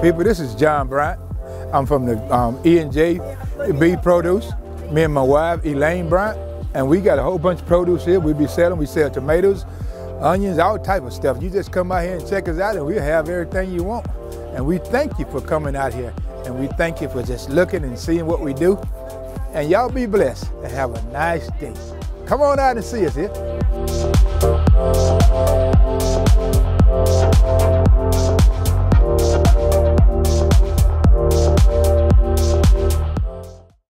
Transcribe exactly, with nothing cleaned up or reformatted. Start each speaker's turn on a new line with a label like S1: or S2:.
S1: People, this is John Bryant. I'm from the um, E and J B Produce. Me and my wife, Elaine Bryant, and we got a whole bunch of produce here. We be selling. We sell tomatoes, onions, all type of stuff. You just come out here and check us out, and we'll have everything you want. And we thank you for coming out here, and we thank you for just looking and seeing what we do. And y'all be blessed and have a nice day. Come on out and see us here.